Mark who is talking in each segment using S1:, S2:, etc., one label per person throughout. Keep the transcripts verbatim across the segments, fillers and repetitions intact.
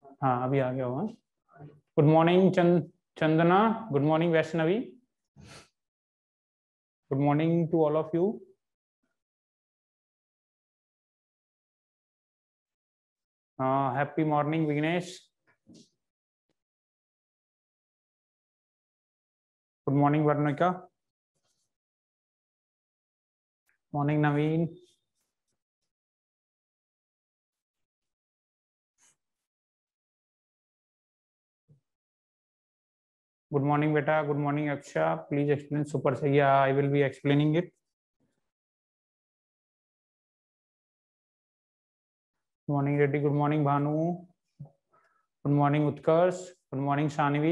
S1: हाँ अभी आ गया हुआ। Good morning Chand Chandana, good morning Vaishnavi, good morning to all of you. Happy morning Vighnesh, good morning Varnika, morning Naveen, good morning बेटा, good morning Aksha, please explain super से। या I will be explaining it. Morning Reddy, good morning Bhanu, good morning Utkarsh, good morning Shanvi,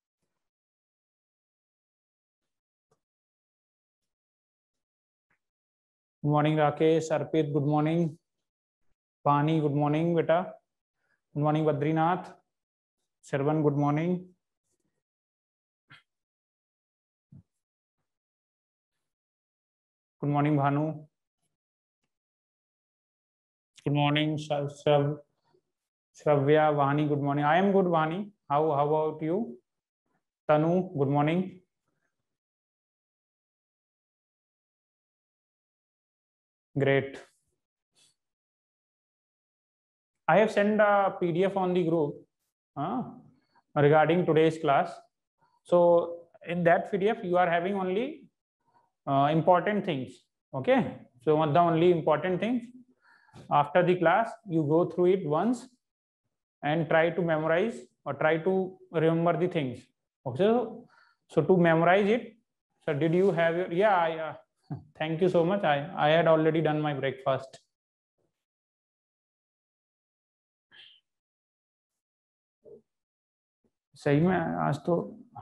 S1: good morning Rakesh, Arpit good morning, पानी good morning बेटा, good morning Badrinath, Shravan good morning, good morning Bhanu, good morning Shravya, Vani good morning. I am good Vani, how how about you? Tanu good morning, great. I have sent a P D F on the group uh, regarding today's class. So in that P D F you are having only uh, important things. Okay, so one the only important things. After the class you go through it once and try to memorize or try to remember the things. Okay, so, so to memorize it, so did you have your, yeah I, uh, thank you so much. I I had already done my breakfast. सही में आज तो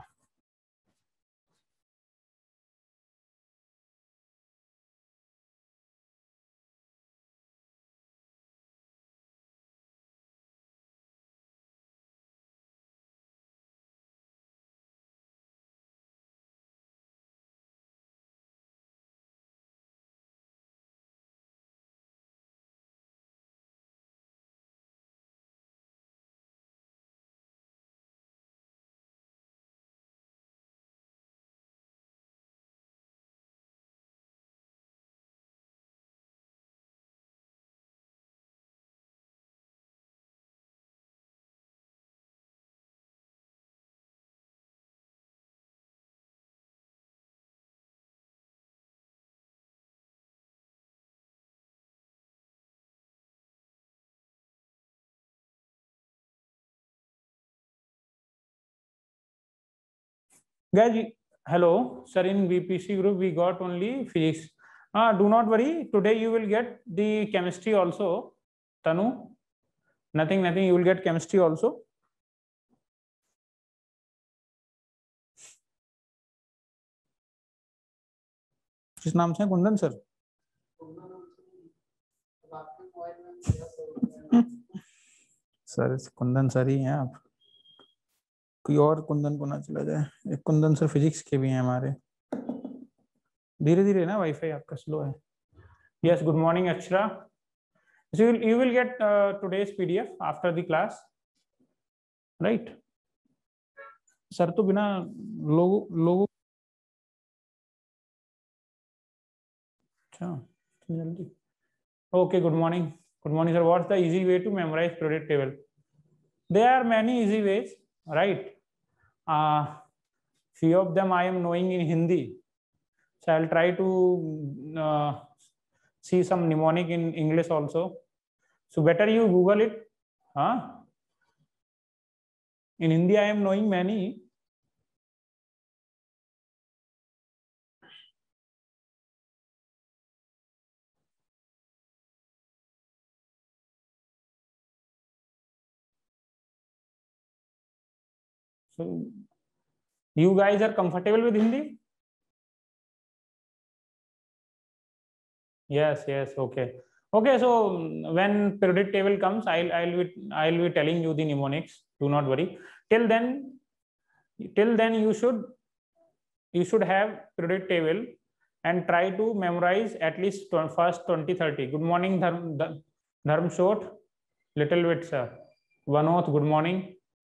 S1: guys, hello sir, in V P C group we got only physics. Ah, do not worry, today you will get the chemistry also. Tanu, nothing nothing, you will get chemistry also. किस नाम से? Kundan sir. Sir Kundan sir ही हैं आप, कोई और कुंदन को ना चला जाए। एक कुंदन सर फिजिक्स के भी हैं हमारे। धीरे धीरे ना, वाईफाई आपका स्लो है। Yes, good morning Akshara. So you will, you will get uh, today's P D F after the class, right? Sir तो बिना लोगों लोगों अच्छा जल्दी। Okay, good morning. Good morning, sir. What's the easy way to memorize periodic table? There are many easy ways, right? Uh, few of them I am knowing in Hindi, so I'll try to uh, see some mnemonic in English also. So better you Google it. Huh? In Hindi I am knowing many. So you guys are comfortable with Hindi? Yes, yes, okay. Okay, so when periodic table comes, I'll I'll be I'll be telling you the mnemonics. Do not worry. Till then, till then you should you should have periodic table and try to memorize at least first twenty thirty. Good morning, Dharm Dharm Short. Little bit, sir. Vanot, good morning.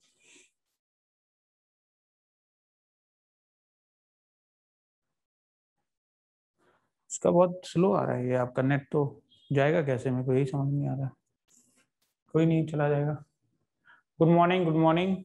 S1: इसका बहुत slow आ रहा है ये आपका net, तो जाएगा कैसे, मेरे को यही समझ नहीं आ रहा। कोई नहीं, चला जाएगा। Good morning, good morning.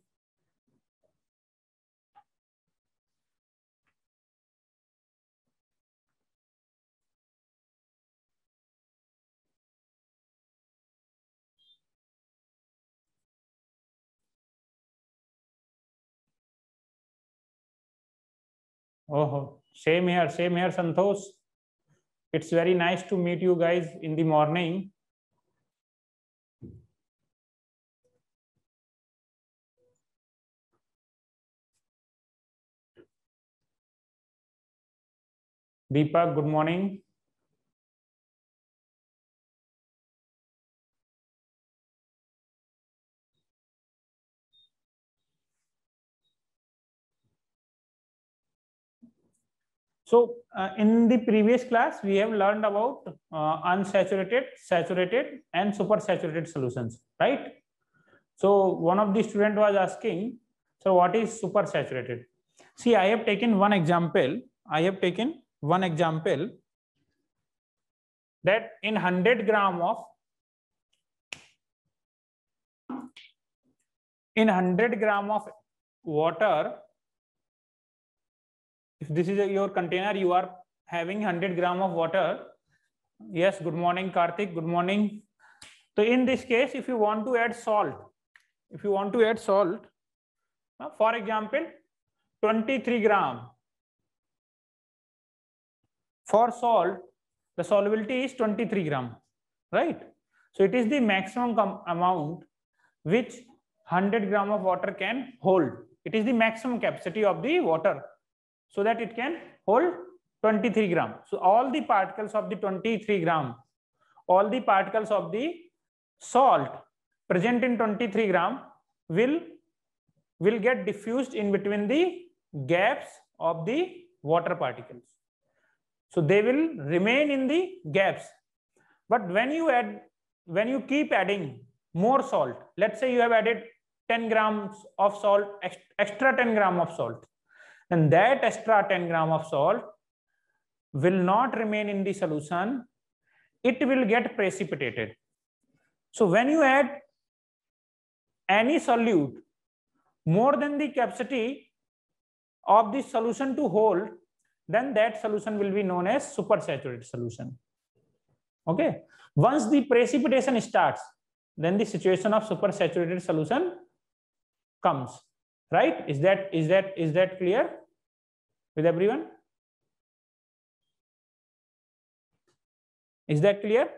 S1: Oh, same here, same here, Santosh. It's very nice to meet you guys in the morning. Deepak, good morning. So uh, in the previous class, we have learned about uh, unsaturated, saturated, and supersaturated solutions, right? So one of the student was asking, so what is supersaturated? See, I have taken one example. I have taken one example that in one hundred gram of in one hundred gram of water, if this is a, your container, you are having one hundred gram of water. Yes, good morning, Karthik. Good morning. So in this case, if you want to add salt, if you want to add salt, uh, for example, twenty-three gram. For salt, the solubility is twenty-three gram, right? So it is the maximum amount which one hundred gram of water can hold. It is the maximum capacity of the water, so that it can hold twenty-three gram. So all the particles of the twenty-three gram, all the particles of the salt present in twenty-three gram will, will get diffused in between the gaps of the water particles. So they will remain in the gaps. But when you add, when you keep adding more salt, let's say you have added ten grams of salt, extra ten gram of salt, and that extra ten gram of salt will not remain in the solution, it will get precipitated. So when you add any solute more than the capacity of the solution to hold, then that solution will be known as supersaturated solution. Okay. Once the precipitation starts, then the situation of supersaturated solution comes. Right? Is that is that is that clear with everyone? Is that clear?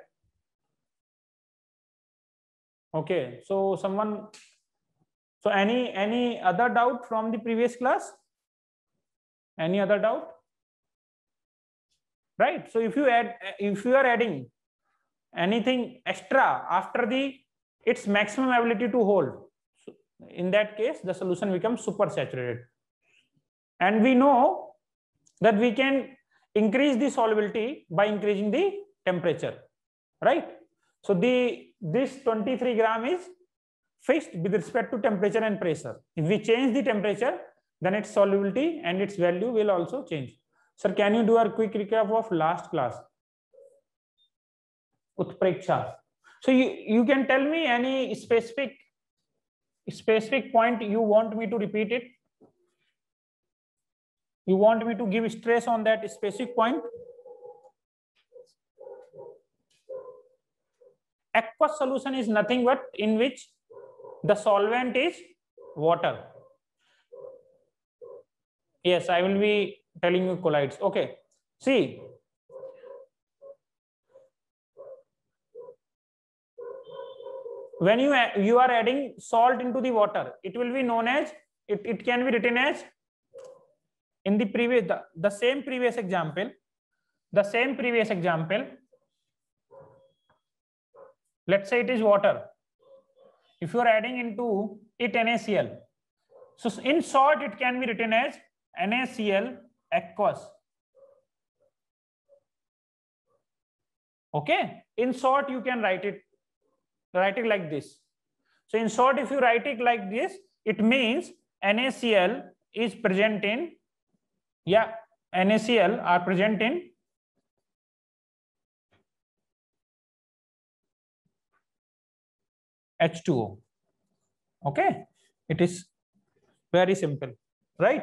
S1: Okay. So someone. So any any other doubt from the previous class? Any other doubt? Right. So if you add, if you are adding anything extra after the its maximum ability to hold, so in that case the solution becomes supersaturated. And we know that we can increase the solubility by increasing the temperature, right? So the this twenty-three gram is fixed with respect to temperature and pressure. If we change the temperature, then its solubility and its value will also change. Sir, can you do a quick recap of last class? Utpreksha. So you, you can tell me any specific specific point you want me to repeat it? You want me to give stress on that specific point? Aqueous solution is nothing but in which the solvent is water. Yes, I will be telling you colloids. Okay. See. When you, you are adding salt into the water, it will be known as, it, it can be written as, in the previous, the, the same previous example, the same previous example, let's say it is water. If you are adding into it NaCl, so in short, it can be written as NaCl aqueous. Okay. In short, you can write it, write it like this. So in short, if you write it like this, it means NaCl is present in, yeah, NaCl are present in H two O. Okay, it is very simple, right?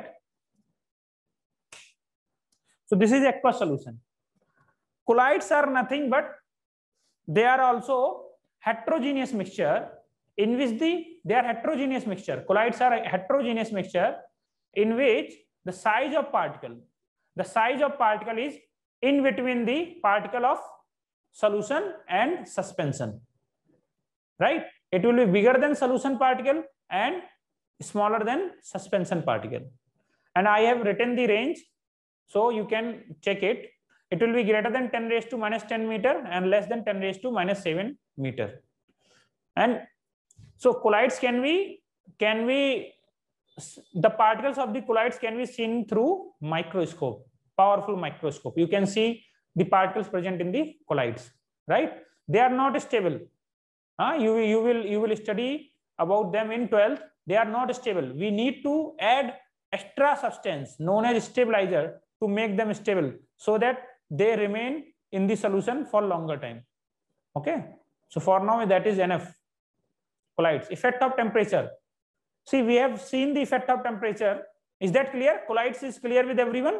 S1: So this is aqueous solution. Colloids are nothing but they are also heterogeneous mixture in which the they are heterogeneous mixture. Colloids are a heterogeneous mixture in which the size of particle, the size of particle is in between the particle of solution and suspension, right? It will be bigger than solution particle and smaller than suspension particle. And I have written the range, so you can check it. It will be greater than ten raised to minus ten meter and less than ten raised to minus seven meter. And so colloids can be, can be, the particles of the colloids can be seen through microscope, powerful microscope. You can see the particles present in the colloids, right? They are not stable. Uh, you, you, will, you will study about them in twelfth. They are not stable. We need to add extra substance known as stabilizer to make them stable so that they remain in the solution for longer time. Okay. So for now, that is enough. Colloids. Effect of temperature. See, we have seen the effect of temperature. Is that clear? Colloids is clear with everyone?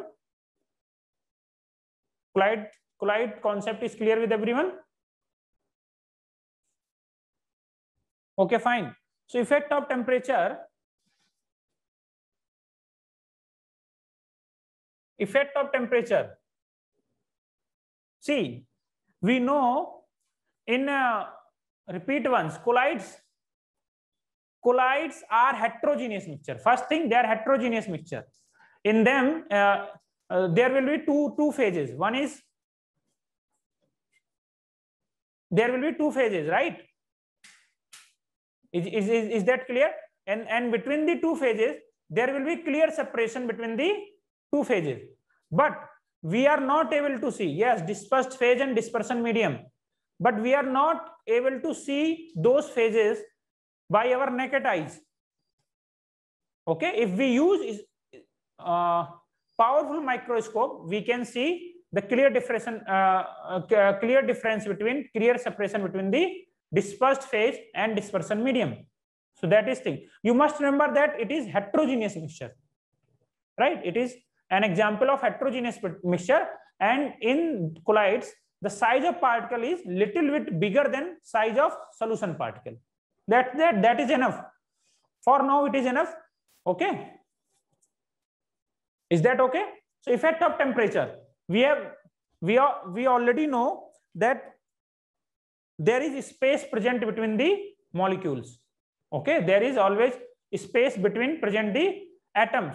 S1: Colloid, colloid concept is clear with everyone? Okay, fine. So effect of temperature. Effect of temperature. See, we know in uh, repeat once, colloids, colloids are heterogeneous mixture. First thing, they are heterogeneous mixture. In them, uh, uh, there will be two, two phases. One is, there will be two phases, right? Is, is, is, is that clear? And, and between the two phases, there will be clear separation between the two phases. But we are not able to see, yes, dispersed phase and dispersion medium. But we are not able to see those phases by our naked eyes. Okay, if we use uh, powerful microscope, we can see the clear difference, uh, uh, clear difference between, clear separation between the dispersed phase and dispersion medium. So that is thing. You must remember that it is heterogeneous mixture, right? It is an example of heterogeneous mixture, and in colloids, the size of particle is little bit bigger than size of solution particle. That, that, that is enough. For now, it is enough. Okay. Is that okay? So effect of temperature. We have, we are, we already know that there is space present between the molecules. Okay. There is always space between present the atoms.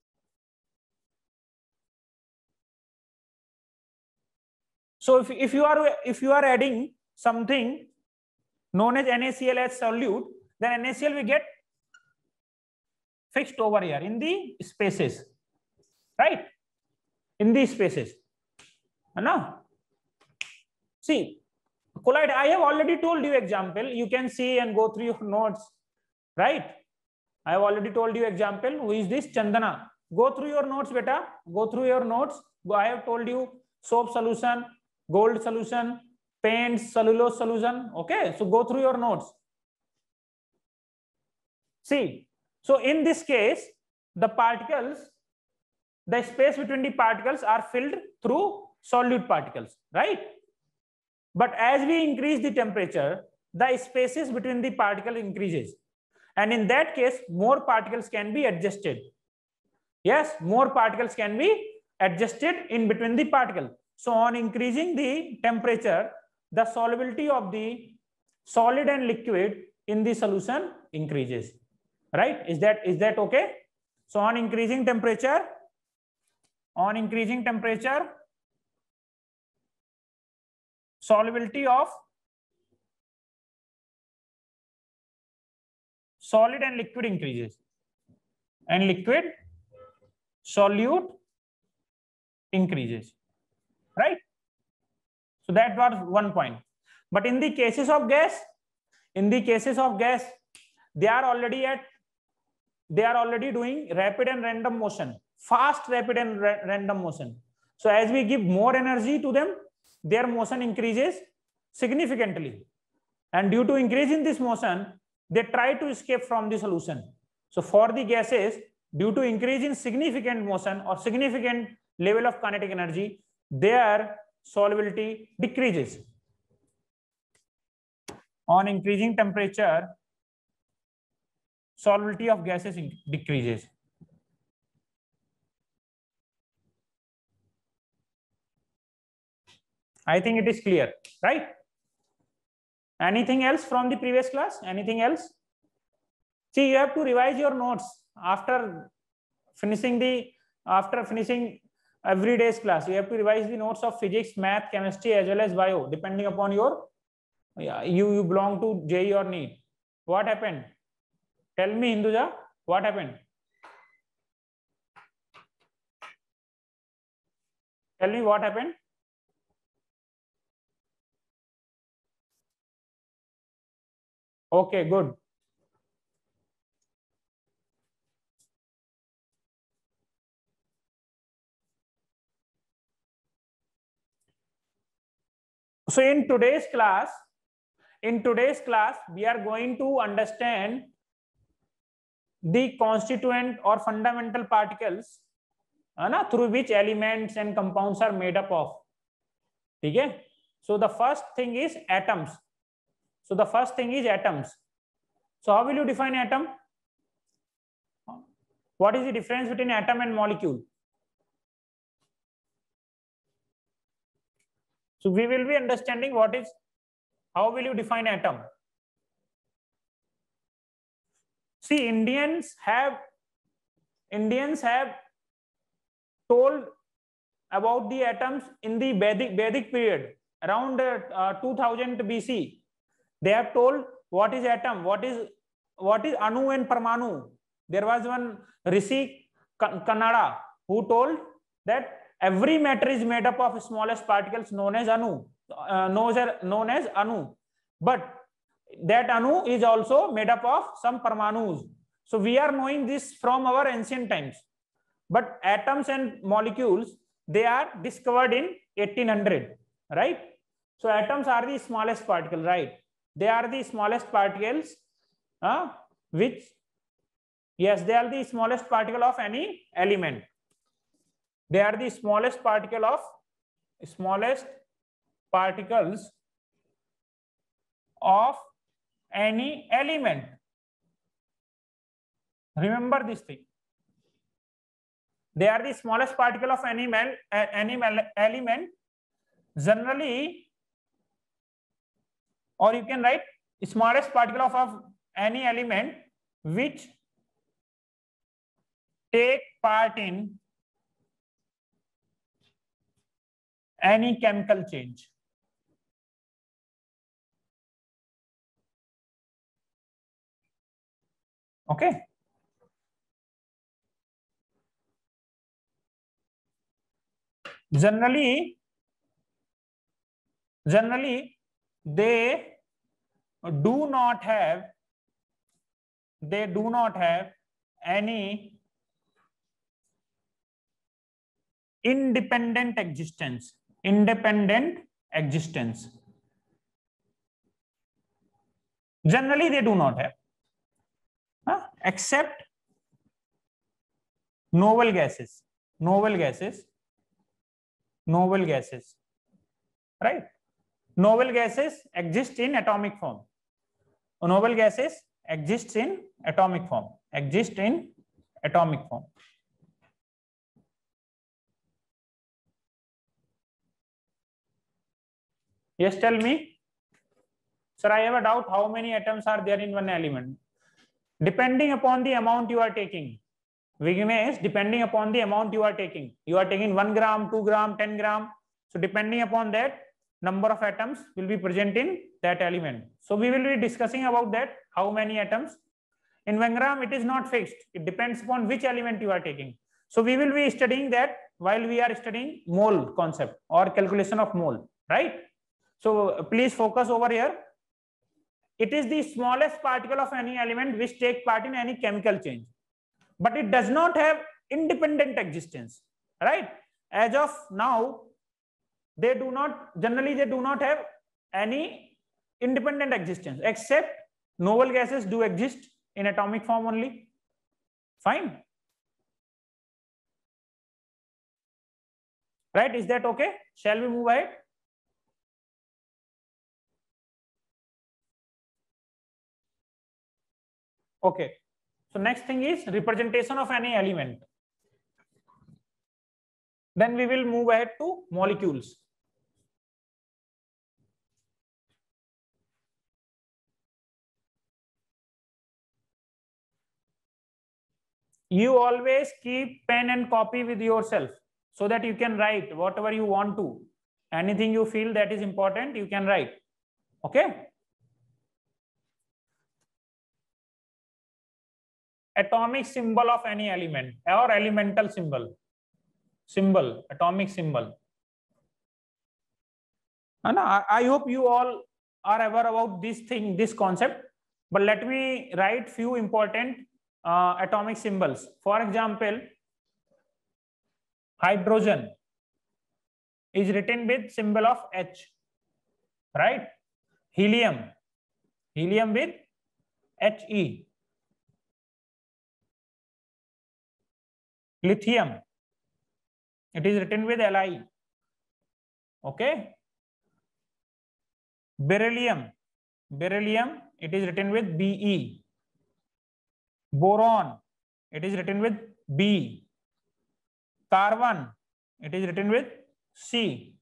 S1: So if, if you are if you are adding something known as NaCl as solute, then NaCl will get fixed over here in the spaces, right? In these spaces. No? See, colloid, I have already told you example. You can see and go through your notes, right? I have already told you example. Who is this? Chandana. Go through your notes, beta. Go through your notes. I have told you soap solution, gold solution, paint, cellulose solution. Okay, so go through your notes. See, so in this case, the particles, the space between the particles are filled through solute particles, right? But as we increase the temperature, the spaces between the particle increases. And in that case, more particles can be adjusted. Yes, more particles can be adjusted in between the particle. So on increasing the temperature, the solubility of the solid and liquid in the solution increases, right? Is that, is that okay? So on increasing temperature, on increasing temperature, solubility of solid and liquid increases, and liquid solute increases, right? So that was one point. But in the cases of gas, in the cases of gas, they are already at, they are already doing rapid and random motion, fast, rapid and ra random motion. So as we give more energy to them, their motion increases significantly. And due to increase in this motion, they try to escape from the solution. So for the gases, due to increase in significant motion or significant level of kinetic energy, their solubility decreases. On increasing temperature, solubility of gases decreases. I think it is clear, right? Anything else from the previous class? Anything else? See, you have to revise your notes after finishing the, after finishing every day's class. You have to revise the notes of physics, math, chemistry, as well as bio, depending upon your, you, you belong to J E E or NEET. What happened? Tell me, Hinduja, what happened? Tell me what happened. Okay, good. So in today's class, in today's class, we are going to understand the constituent or fundamental particles है ना, through which elements and compounds are made up of. ठीक है? So the first thing is atoms. So the first thing is atoms. So how will you define atom? What is the difference between atom and molecule? So we will be understanding what is, how will you define atom? See, Indians have, Indians have told about the atoms in the Vedic, Vedic period, around uh, two thousand B C. They have told what is atom, what is, what is Anu and Parmanu. There was one Rishi Kannada who told that every matter is made up of smallest particles known as Anu, uh, known, as, known as Anu. But that Anu is also made up of some Parmanus. So we are knowing this from our ancient times. But atoms and molecules, they are discovered in eighteen hundred, right? So atoms are the smallest particle, right? They are the smallest particles, uh, which, yes, they are the smallest particle of any element. They are the smallest particle of, smallest particles of any element. Remember this thing. They are the smallest particle of any, any element. Generally, or you can write smallest particle of, of any element which take part in any chemical change. Okay. Generally, generally they do not have, they do not have any independent existence, independent existence. Generally, they do not have, huh? Except noble gases, noble gases, noble gases, right? Noble gases exist in atomic form. Noble gases exist in atomic form, exist in atomic form. Yes, tell me. Sir, I have a doubt how many atoms are there in one element. Depending upon the amount you are taking. Vignesh, depending upon the amount you are taking. You are taking one gram, two gram, ten gram. So depending upon that, number of atoms will be present in that element. So we will be discussing about that, how many atoms. In one gram, it is not fixed. It depends upon which element you are taking. So we will be studying that while we are studying mole concept or calculation of mole, right? So please focus over here. It is the smallest particle of any element which take part in any chemical change, but it does not have independent existence, right? As of now, they do not, generally they do not have any independent existence, except noble gases do exist in atomic form only. Fine. Right? Is that okay? Shall we move ahead? Okay. So next thing is representation of any element. Then we will move ahead to molecules. You always keep pen and copy with yourself so that you can write whatever you want to. Anything you feel that is important, you can write. Okay. Atomic symbol of any element or elemental symbol. Symbol, atomic symbol. And I, I hope you all are aware about this thing, this concept. But let me write few important uh, atomic symbols. For example, hydrogen is written with symbol of H, right? Helium, helium with He. Lithium, it is written with Li. Okay. Beryllium, beryllium, it is written with Be. Boron, it is written with B. Carbon, it is written with C.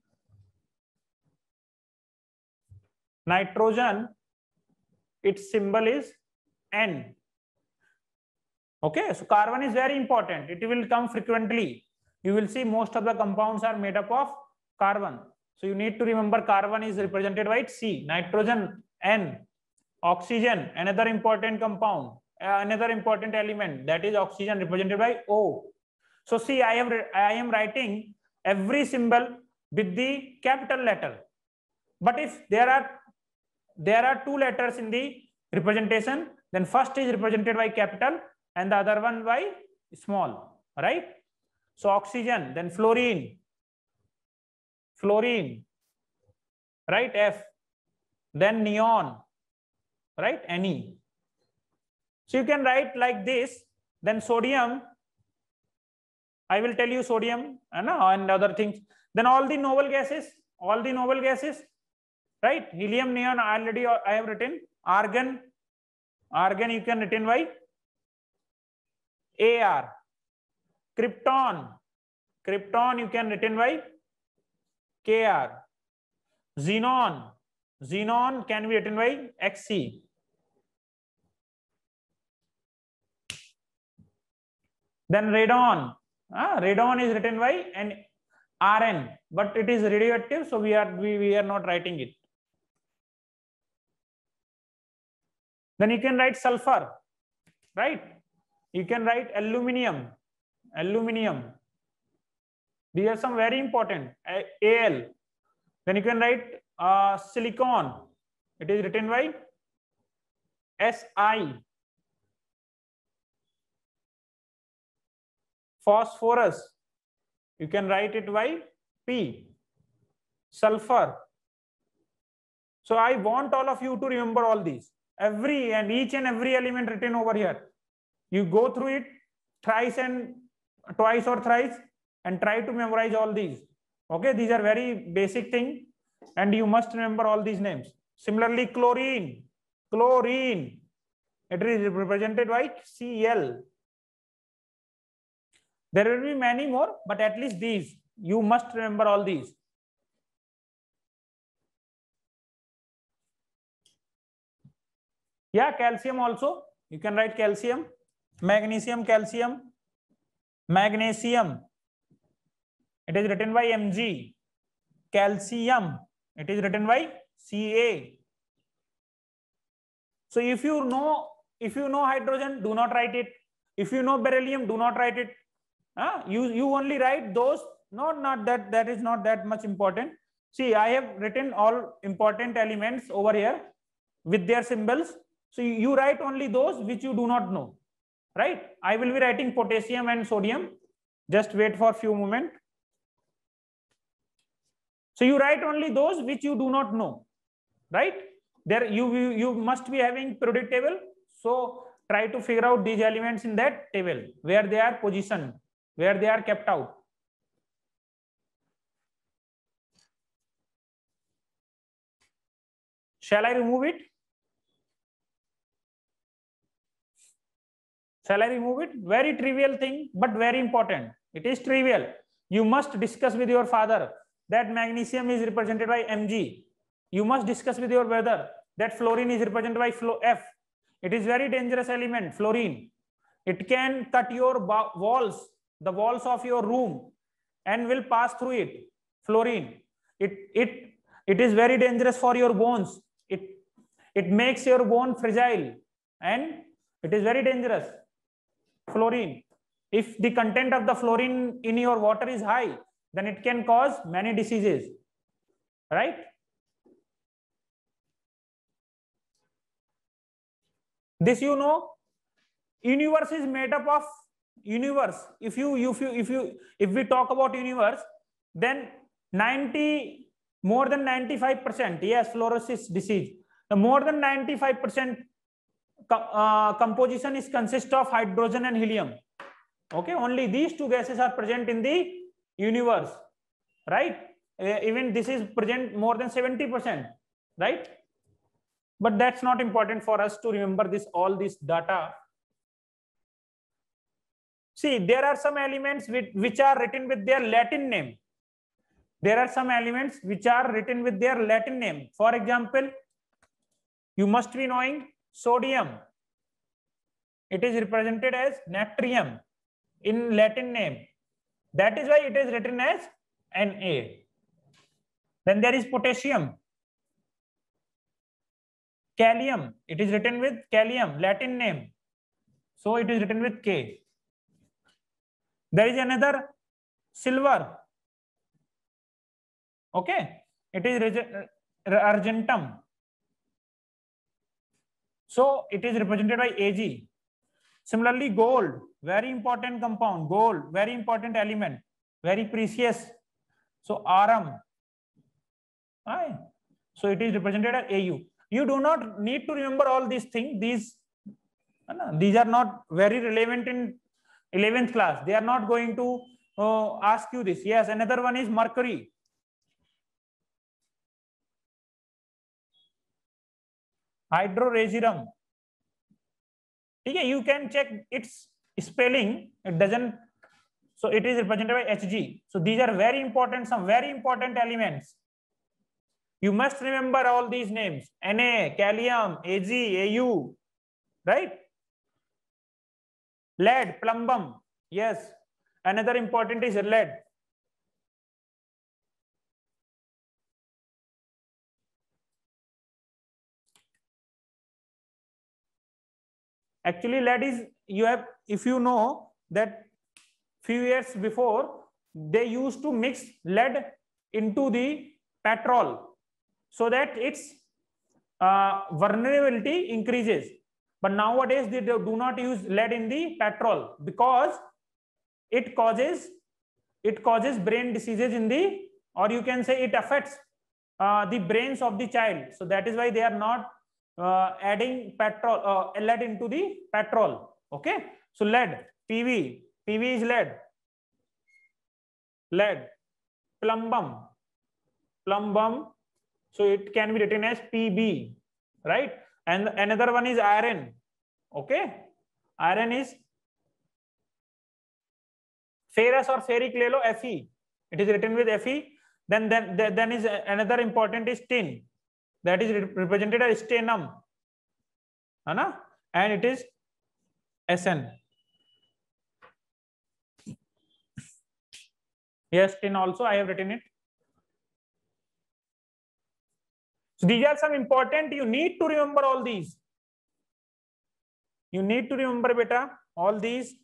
S1: Nitrogen, its symbol is N. Okay, so carbon is very important. It will come frequently. You will see most of the compounds are made up of carbon. So you need to remember carbon is represented by C, nitrogen N, oxygen, another important compound, uh, another important element, that is oxygen, represented by O. So see, I am I am writing every symbol with the capital letter. But if there are there are two letters in the representation, then first is represented by capital and the other one by small, right? So oxygen, then fluorine, fluorine, right? F, then neon, right? Ne. So you can write like this. Then sodium, I will tell you sodium and other things. Then all the noble gases, all the noble gases, right? Helium, neon, already I have written. Argon, argon you can written by A R. Krypton, krypton you can written by K R. Xenon, xenon can be written by X C. Then radon, ah, radon is written by an R N, but it is radioactive, so we are we, we are not writing it. Then you can write sulfur, right? You can write aluminium, aluminium. These are some very important. A L. Then you can write uh, silicon. It is written by S I. Phosphorus, you can write it by P. Sulfur. So I want all of you to remember all these. Every and each and every element written over here. You go through it thrice and twice or thrice and try to memorize all these. Okay, these are very basic thing and you must remember all these names. Similarly, chlorine, chlorine, it is represented by C L. There will be many more, but at least these, you must remember all these. Yeah, calcium also, you can write calcium. Magnesium, calcium, magnesium, it is written by M G. Calcium, it is written by C A. So if you know, if you know hydrogen, do not write it. If you know beryllium, do not write it. Uh, you, you only write those, no, not that, that is not that much important. See, I have written all important elements over here. with their symbols. So you write only those which you do not know, right? I will be writing potassium and sodium. Just wait for a few moments. So you write only those which you do not know, right? There you, you, you must be having periodic table. So try to figure out these elements in that table, where they are positioned, where they are kept out. Shall I remove it? Shall I remove it? Very trivial thing, but very important. It is trivial. You must discuss with your father that magnesium is represented by Mg. You must discuss with your brother that fluorine is represented by F. It is very dangerous element, fluorine. It can cut your walls, the walls of your room, and will pass through it. Fluorine. It, it, it is very dangerous for your bones. It, it makes your bone fragile, and it is very dangerous. Fluorine. If the content of the fluorine in your water is high, then it can cause many diseases, right? This you know, universe is made up of universe. If you if you if you if we talk about universe, then ninety more than ninety-five percent, yes, fluorosis disease. The more than ninety-five percent uh, composition is consist of hydrogen and helium. Okay, only these two gases are present in the universe, right? Uh, even this is present more than seventy percent, right? But that's not important for us to remember this, all this data. See, there are some elements which, which are written with their Latin name. There are some elements which are written with their Latin name. For example, you must be knowing sodium. It is represented as natrium in Latin name. That is why it is written as Na. Then there is potassium. Kalium. It is written with kalium, Latin name. So it is written with K. There is another silver. Okay. It is argentum. So it is represented by Ag. Similarly, gold, very important compound. Gold, very important element, very precious. So Arum. Right. So it is represented as A U. You do not need to remember all these things. These, these are not very relevant in eleventh class. They are not going to uh, ask you this. Yes, another one is mercury. Hydrorazium. Okay, you can check its spelling. It doesn't. So it is represented by Hg. So these are very important, some very important elements. You must remember all these names: Na, kalium, Ag, A U, right? Lead, plumbum. Yes. Another important is lead. Actually, lead is, you have, if you know that few years before, they used to mix lead into the petrol so that its uh, vulnerability increases. But nowadays they do not use lead in the petrol because it causes it causes brain diseases in the, or you can say it affects uh, the brains of the child. So that is why they are not uh, adding petrol uh, lead into the petrol. Okay, so lead, P V, P V is lead. Lead, plumbum, plumbum. So it can be written as P B, right? And another one is iron. Okay, iron is ferrous or ferric le lo, Fe. It is written with Fe. Then then then is another important is tin. That is represented as stannum, Anna? And it is Sn. Yes, tin also I have written it. So these are some important, you need to remember all these. You need to remember, beta, all these.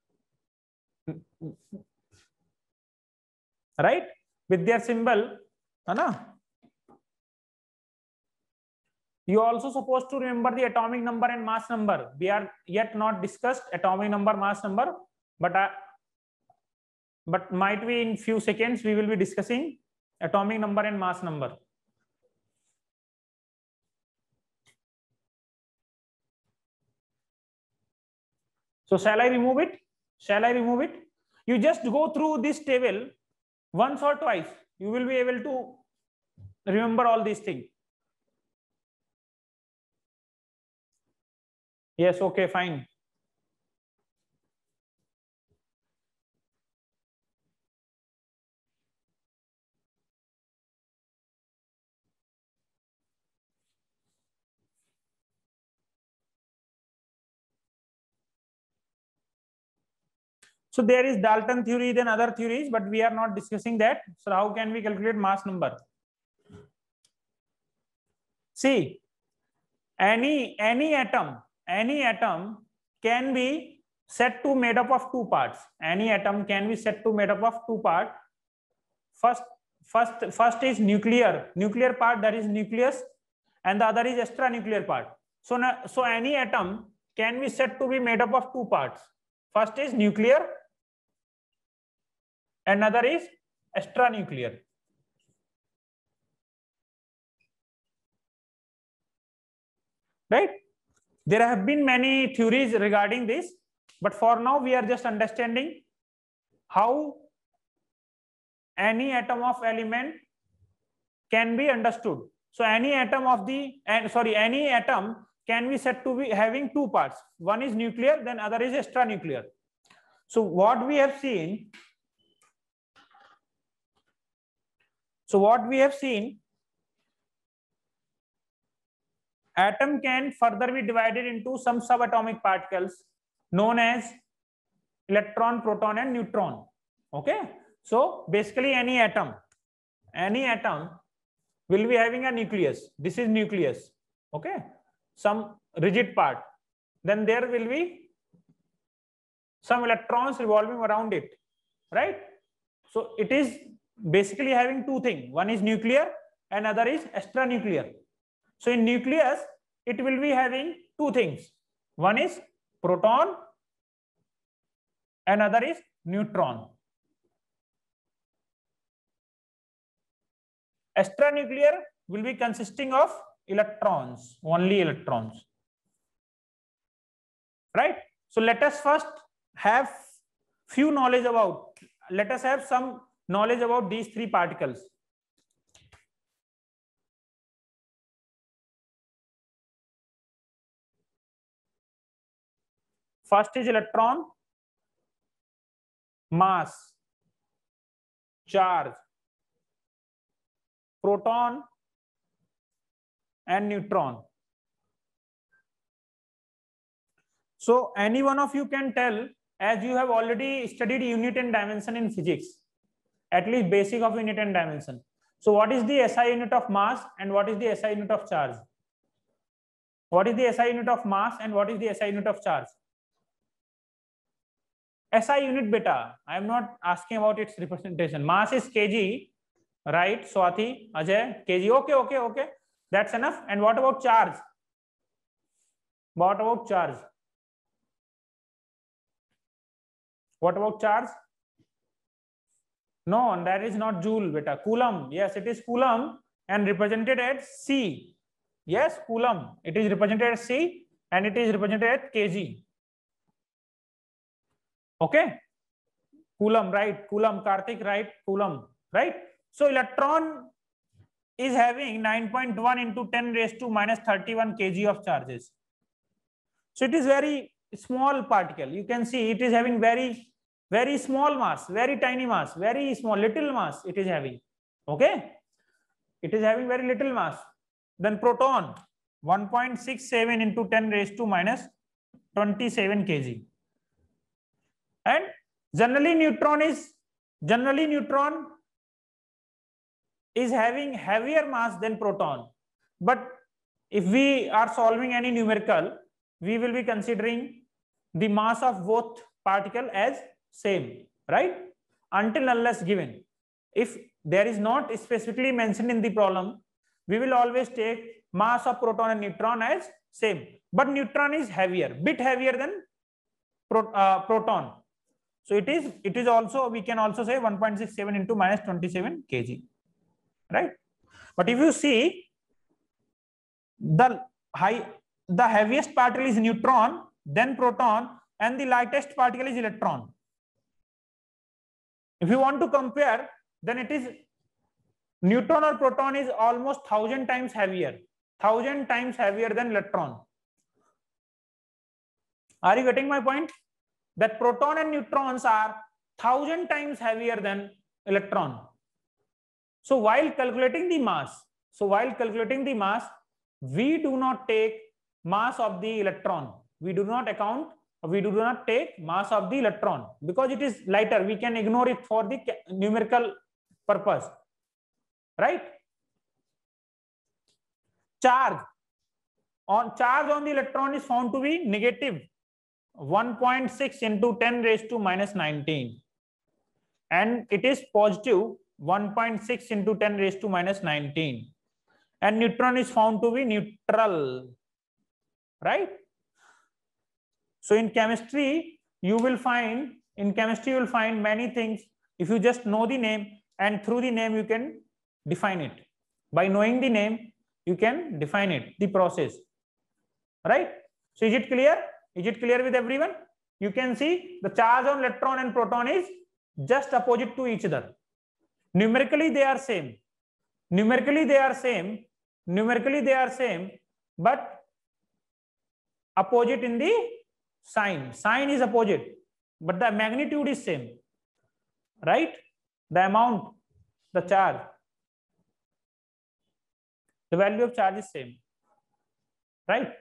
S1: Right? With their symbol. Anna? You are also supposed to remember the atomic number and mass number. We are yet not discussed atomic number, mass number, but I, but might be in few seconds we will be discussing atomic number and mass number. So shall I remove it? Shall I remove it? You just go through this table once or twice. You will be able to remember all these things. Yes, okay, fine. So there is Dalton theory, then other theories, but we are not discussing that. So how can we calculate mass number? See, any any atom, any atom can be said to made up of two parts. Any atom can be said to made up of two parts. First, first, first is nuclear, nuclear part, that is nucleus, and the other is extranuclear part. So, now, so any atom can be said to be made up of two parts. First is nuclear, another is extranuclear. Right? There have been many theories regarding this, but for now we are just understanding how any atom of element can be understood. So any atom of the, and sorry, any atom can be said to be having two parts. One is nuclear, then other is extranuclear. So what we have seen, so what we have seen, atom can further be divided into some subatomic particles known as electron, proton, and neutron. Okay. So basically any atom, any atom will be having a nucleus. This is nucleus. Okay. Some rigid part. Then there will be some electrons revolving around it. Right. So it is basically having two things. One is nuclear and other is extranuclear. So in nucleus, it will be having two things. One is proton, another is neutron. Extranuclear will be consisting of electrons, only electrons. Right? So let us first have few knowledge about, let us have some knowledge about these three particles. First is electron, mass, charge, proton, and neutron. So any one of you can tell, as you have already studied unit and dimension in physics, at least basic of unit and dimension. So what is the S I unit of mass and what is the S I unit of charge? What is the S I unit of mass and what is the S I unit of charge? S I unit beta, I am not asking about its representation. Mass is kg, right? Swati, Ajay, kg. Okay, okay, okay. That's enough. And what about charge? What about charge? What about charge? No, that is not joule, beta. Coulomb. Yes, it is coulomb and represented at C. Yes, coulomb. It is represented at C and it is represented at kg. Okay. Coulomb, right? Coulomb, Karthik, right? Coulomb, right? So electron is having nine point one into ten raised to minus thirty-one kg of charges. So it is very small particle. You can see it is having very, very small mass, very tiny mass, very small, little mass it is having. Okay. It is having very little mass. Then proton, one point six seven into ten raised to minus twenty-seven kg. And generally neutron is, generally neutron is having heavier mass than proton. But if we are solving any numerical, we will be considering the mass of both particle as same, right? Until unless given. If there is not specifically mentioned in the problem we will always take mass of proton and neutron as same, but neutron is heavier, bit heavier than pro, uh, proton. So it is, it is also, we can also say one point six seven into minus twenty-seven kg, right? But if you see the high, the heaviest particle is neutron, then proton, and the lightest particle is electron. If you want to compare, then it is neutron or proton is almost thousand times heavier, thousand times heavier than electron. Are you getting my point? That proton and neutrons are thousand times heavier than electron. So while calculating the mass, so while calculating the mass, we do not take mass of the electron. We do not account, we do not take mass of the electron because it is lighter. We can ignore it for the numerical purpose, right? Charge on charge on the electron is found to be negative one point six into ten raised to minus nineteen, and it is positive one point six into ten raised to minus nineteen, and neutron is found to be neutral, right? So in chemistry you will find, in chemistry you will find many things. If you just know the name, and through the name you can define it. By knowing the name you can define it, the process, right? So is it clear? Is it clear with everyone? You can see the charge on electron and proton is just opposite to each other. Numerically they are same. Numerically they are same. Numerically they are same, but opposite in the sign. Sign is opposite, but the magnitude is same, right? The amount, the charge, the value of charge is same, right?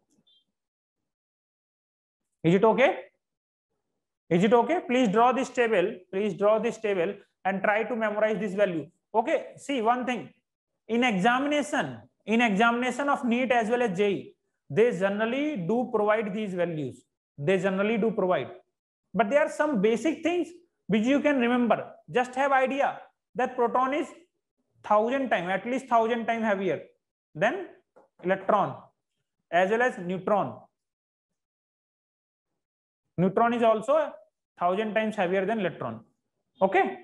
S1: Is it okay? Is it okay? Please draw this table. Please draw this table and try to memorize this value. Okay. See one thing. In examination, in examination of NEET as well as J E E, they generally do provide these values. They generally do provide. But there are some basic things which you can remember. Just have idea that proton is thousand times, at least thousand times heavier than electron as well as neutron. Neutron is also a thousand times heavier than electron. Okay.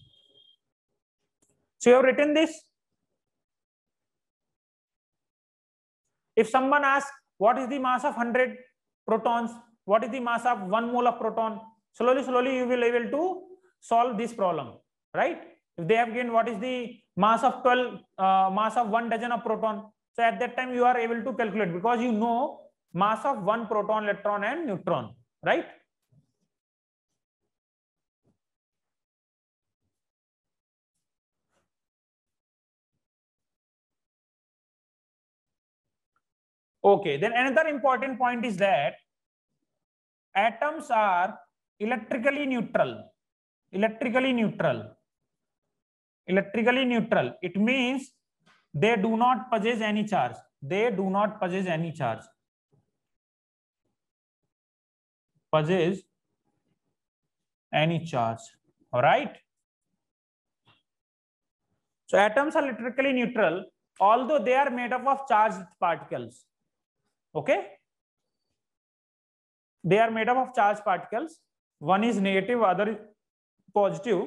S1: So you have written this. If someone asks what is the mass of one hundred protons, what is the mass of one mole of proton, slowly, slowly you will be able to solve this problem, right? If they have given what is the mass of twelve, uh, mass of one dozen of proton, so at that time you are able to calculate because you know mass of one proton, electron, and neutron, right? Okay, then another important point is that atoms are electrically neutral. Electrically neutral. Electrically neutral. It means they do not possess any charge. They do not possess any charge. Possess any charge. All right. So atoms are electrically neutral, although they are made up of charged particles. Okay. They are made up of charged particles. One is negative, other is positive.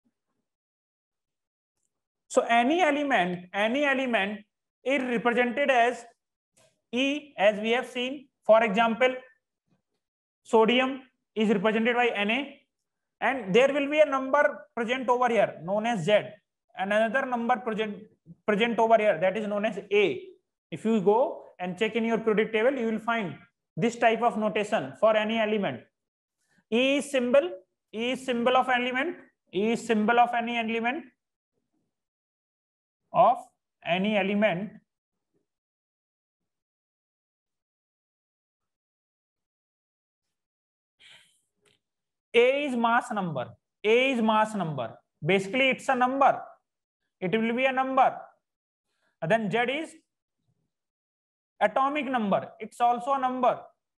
S1: So any element, any element is represented as E, as we have seen. For example, sodium is represented by Na, and there will be a number present over here known as Z, and another number present present over here that is known as A. If you go and check in your periodic table, you will find this type of notation for any element. E is symbol, E is symbol of element, E is symbol of any element, of any element A is mass number. A is mass number. Basically, it's a number. It will be a number. And then Z is atomic number. It's also a number.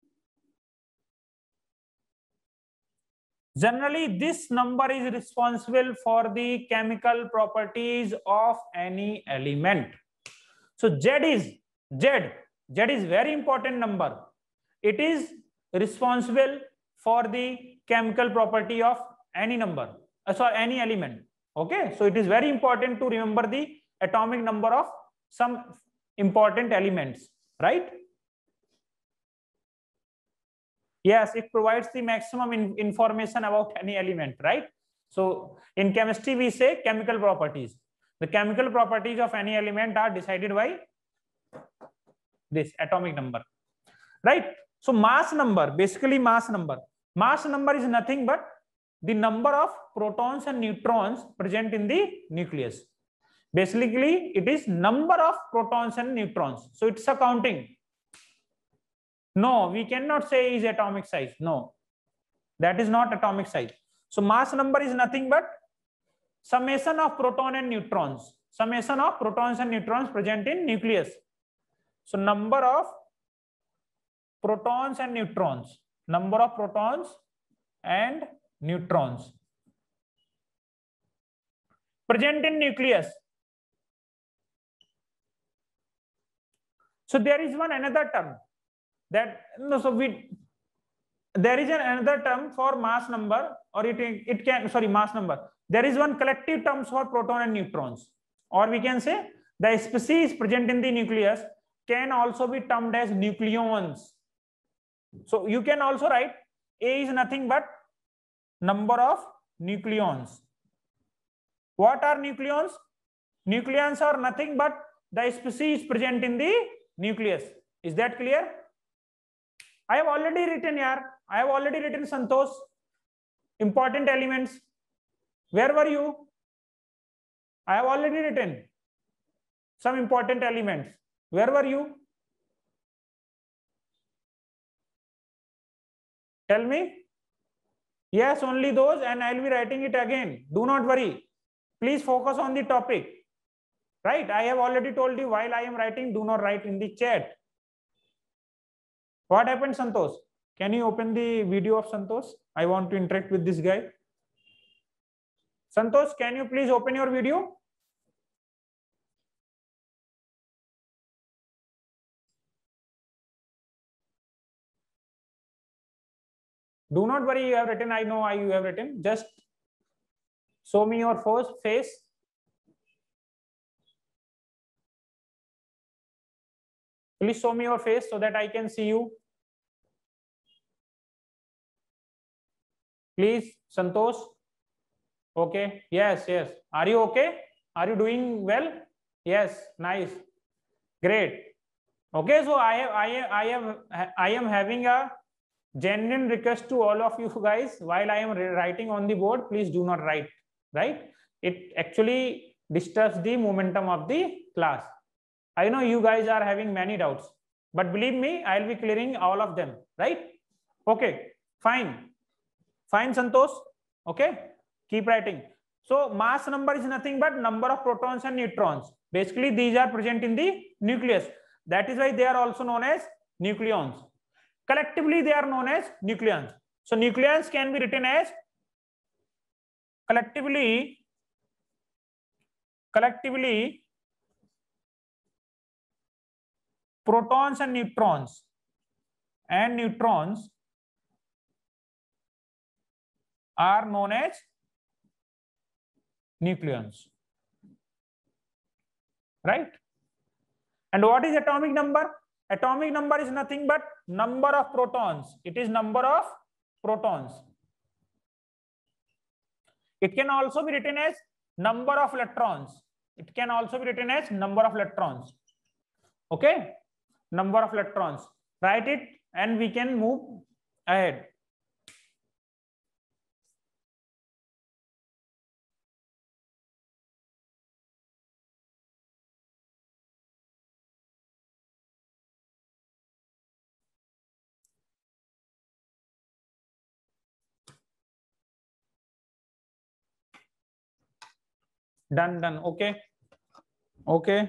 S1: Generally, this number is responsible for the chemical properties of any element. So Z is Z. Z is very important number. It is responsible for the chemical property of any number, uh, sorry, any element. Okay, so it is very important to remember the atomic number of some important elements, right? Yes, it provides the maximum in information about any element, right? So in chemistry, we say chemical properties. The chemical properties of any element are decided by this atomic number, right? So mass number, basically mass number. Mass number is nothing but the number of protons and neutrons present in the nucleus. Basically, it is number of protons and neutrons. So it's a counting. No, we cannot say is atomic size. No, that is not atomic size. So mass number is nothing but summation of proton and neutrons. Summation of protons and neutrons present in nucleus. So number of protons and neutrons. Number of protons and neutrons present in nucleus. So there is one another term that no, so we there is an another term for mass number, or it it can sorry mass number. There is one collective terms for proton and neutrons, or we can say the species present in the nucleus can also be termed as nucleons. So you can also write A is nothing but number of nucleons. What are nucleons? Nucleons are nothing but the species present in the nucleus. Is that clear? I have already written here. I have already written Santosh. Important elements. Where were you? I have already written some important elements. Where were you? Tell me. Yes, only those, and I'll be writing it again. Do not worry. Please focus on the topic. Right? I have already told you while I am writing, do not write in the chat. What happened, Santosh? Can you open the video of Santosh? I want to interact with this guy. Santosh, can you please open your video? Do not worry, you have written. I know why you have written. Just show me your first face. Please show me your face so that I can see you. Please, Santosh. Okay. Yes, yes. Are you okay? Are you doing well? Yes. Nice. Great. Okay. So I have, I am, I am, I am having a genuine request to all of you guys. While I am writing on the board, please do not write. Right? It actually disturbs the momentum of the class. I know you guys are having many doubts, but believe me, I'll be clearing all of them, right? Okay, fine. Fine, Santosh. Okay, keep writing. So mass number is nothing but number of protons and neutrons. Basically, these are present in the nucleus. That is why they are also known as nucleons. Collectively, they are known as nucleons. So nucleons can be written as collectively, collectively, protons and neutrons and neutrons are known as nucleons, right? And what is atomic number? Atomic number is nothing but number of protons. It is number of protons. It can also be written as number of electrons. It can also be written as number of electrons. Okay, number of electrons. Write it and we can move ahead. Done, done. Okay. Okay.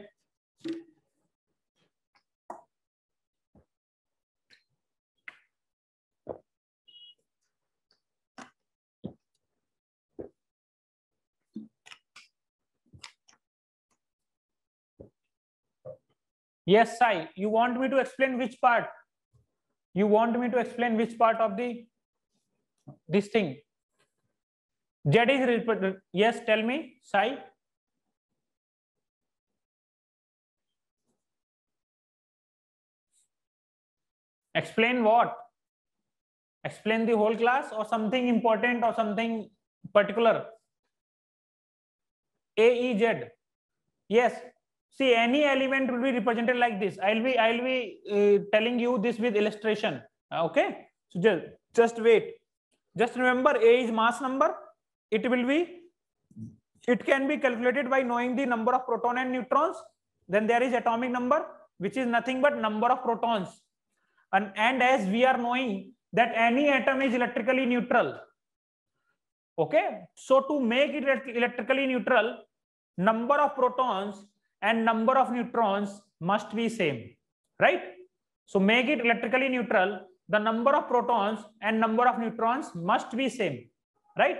S1: Yes, Sai, you want me to explain which part? You want me to explain which part of the this thing? Z is repeated. Yes, tell me, Sai. Explain what? Explain the whole class or something important or something particular? A, E, Z. Yes. See, any element will be represented like this. I'll be I'll be uh, telling you this with illustration. Okay. So just just wait. Just remember, A is mass number. It will be. It can be calculated by knowing the number of proton and neutrons. Then there is atomic number, which is nothing but number of protons. And, and as we are knowing that any atom is electrically neutral. Okay. So to make it electrically neutral, number of protons and number of neutrons must be same, right? So make it electrically neutral, the number of protons and number of neutrons must be same, right?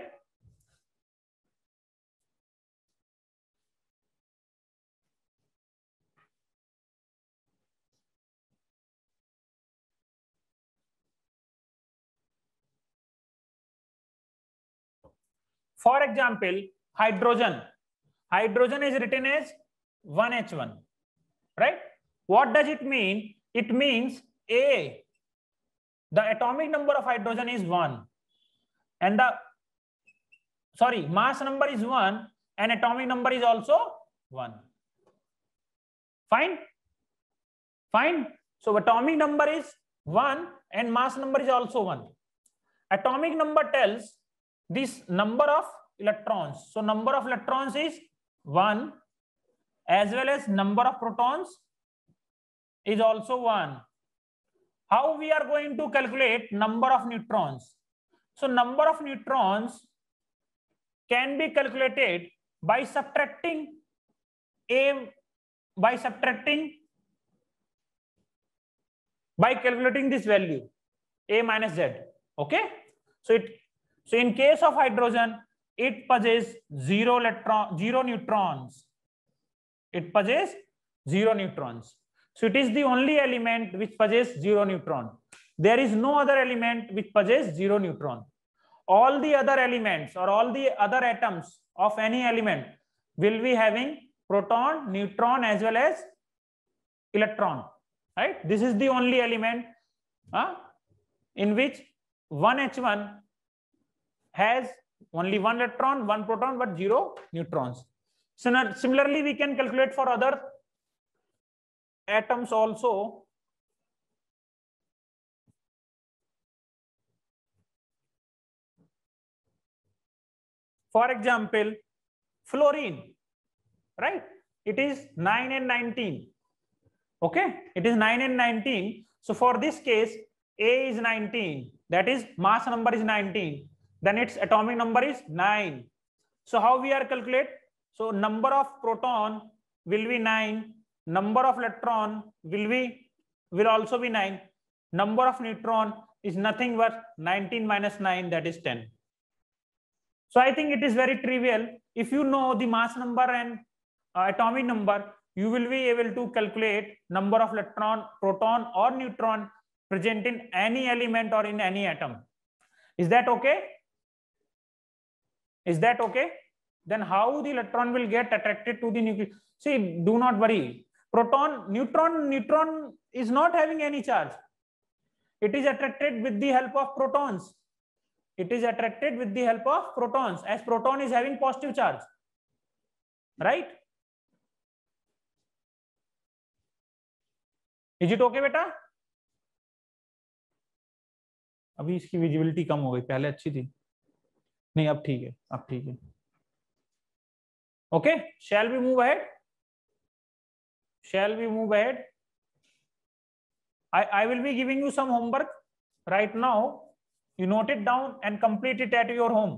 S1: For example, hydrogen. Hydrogen is written as one H one, right? What does it mean? It means A, the atomic number of hydrogen is one, and the sorry, mass number is one, and atomic number is also one. Fine? Fine. So atomic number is one and mass number is also one. Atomic number tells this number of electrons. So number of electrons is one, as well as number of protons is also one. How we are going to calculate number of neutrons? So number of neutrons can be calculated by subtracting A, by subtracting, by calculating this value, A minus Z. Okay. So it, so in case of hydrogen, it possesses zero electron, zero neutrons. It possesses zero neutrons. So it is the only element which possesses zero neutron. There is no other element which possesses zero neutron. All the other elements or all the other atoms of any element will be having proton, neutron, as well as electron. Right? This is the only element uh, in which one H one has only one electron, one proton, but zero neutrons. Similarly, we can calculate for other atoms also. For example, fluorine, right? It is nine and nineteen. Okay, it is nine and nineteen. So for this case, A is nineteen. That is mass number is nineteen. Then its atomic number is nine. So how we are calculate? So number of proton will be nine. Number of electron will be will also be nine. Number of neutron is nothing but nineteen minus nine, that is ten. So I think it is very trivial. If you know the mass number and uh, atomic number, you will be able to calculate number of electron, proton or neutron present in any element or in any atom. Is that okay? Is that okay? Then how the electron will get attracted to the nucleus? See, do not worry. Proton, neutron, neutron is not having any charge. It is attracted with the help of protons. It is attracted with the help of protons, as proton is having positive charge. Right? Is it okay, beta? अभी इसकी visibility कम हो गई, पहले अच्छी थी. नहीं, अब ठीक है, अब ठीक है. Okay, shall we move ahead? Shall we move ahead? I, I will be giving you some homework right now. You note it down and complete it at your home.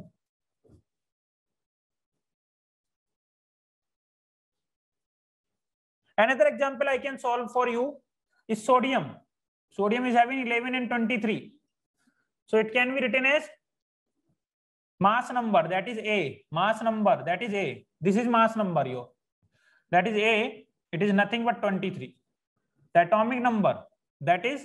S1: Another example I can solve for you is sodium. Sodium is having eleven and twenty-three. So it can be written as mass number, that is A. Mass number, that is A. This is mass number, yo. That is A. It is nothing but twenty-three. the atomic number, that is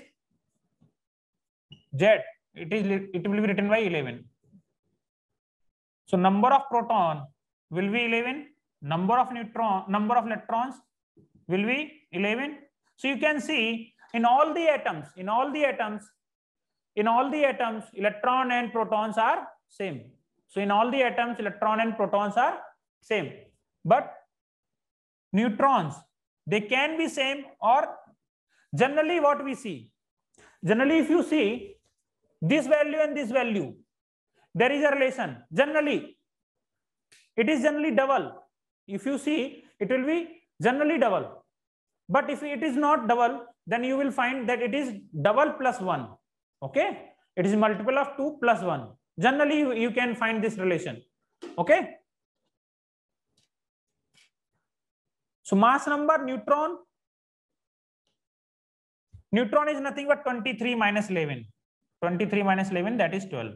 S1: Z, it is it will be written by eleven. So number of proton will be eleven, number of neutron, number of electrons will be eleven. So you can see in all the atoms, in all the atoms, in all the atoms, electron and protons are same. So in all the atoms, electron and protons are same. But neutrons, they can be same, or generally what we see, generally if you see this value and this value, there is a relation. Generally, it is generally double. If you see, it will be generally double. But if it is not double, then you will find that it is double plus one. Okay, it is multiple of two plus one. Generally, you, you can find this relation. Okay. So mass number neutron, neutron is nothing but twenty-three minus eleven. twenty-three minus eleven, that is twelve.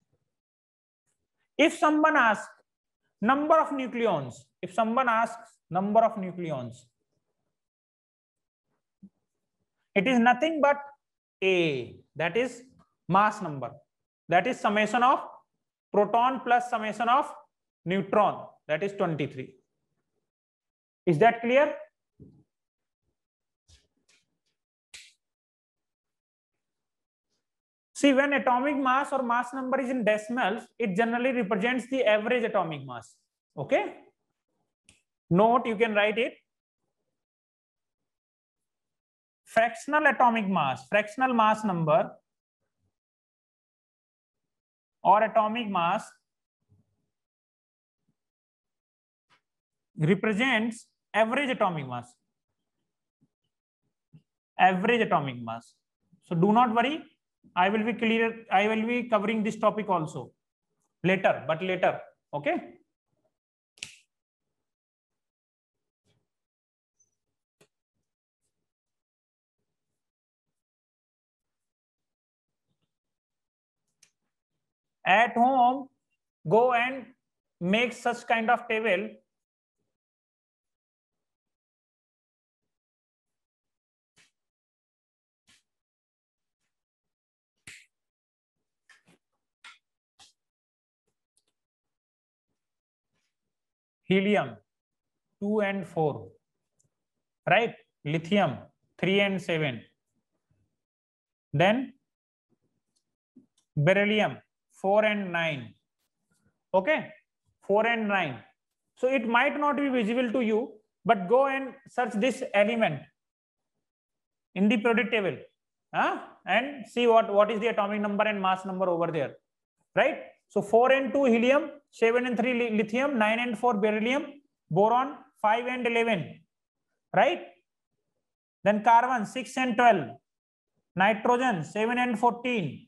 S1: If someone asks number of nucleons, if someone asks number of nucleons, it is nothing but A, that is mass number, that is summation of proton plus summation of neutron, that is twenty-three. Is that clear? See, when atomic mass or mass number is in decimals, it generally represents the average atomic mass. Okay. Note, you can write it. Fractional atomic mass, fractional mass number or atomic mass represents average atomic mass. Average atomic mass. So do not worry. I will be clear. I will be covering this topic also later, but later. Okay. At home, go and make such kind of table. Helium two and four, right? Lithium three and seven. Then beryllium four and nine. Okay, four and nine. So it might not be visible to you, but go and search this element in the periodic table, huh? And see what, what is the atomic number and mass number over there, right? So four and two helium, seven and three lithium, nine and four beryllium, boron five and eleven, right? Then carbon six and twelve, nitrogen seven and fourteen.